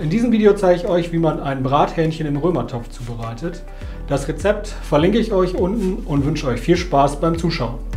In diesem Video zeige ich euch, wie man ein Brathähnchen im Römertopf zubereitet. Das Rezept verlinke ich euch unten und wünsche euch viel Spaß beim Zuschauen.